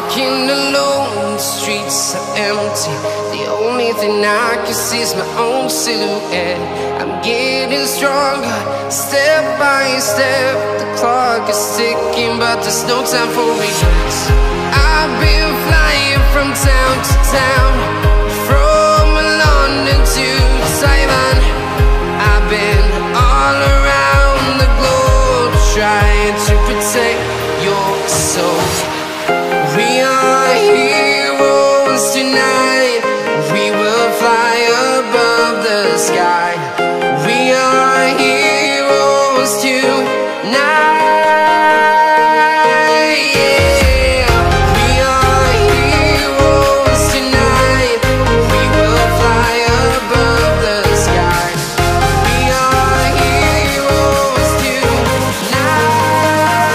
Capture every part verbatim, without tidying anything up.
walking alone, the streets are empty. The only thing I can see is my own silhouette. I'm getting stronger, step by step. The clock is ticking, but there's no time for regrets. I've been flying from town to town, from London to Taiwan. I've been all around the globe, trying to protect your soul. We are heroes tonight. We will fly above the sky. We are heroes tonight. Yeah. We are heroes tonight. We will fly above the sky. We are heroes tonight.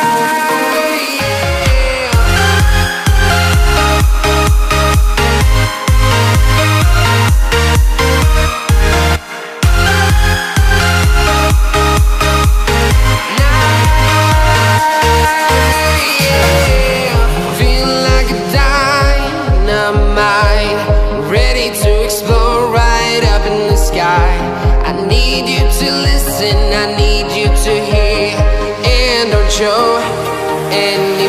I need you to listen, I need you to hear, and don't show any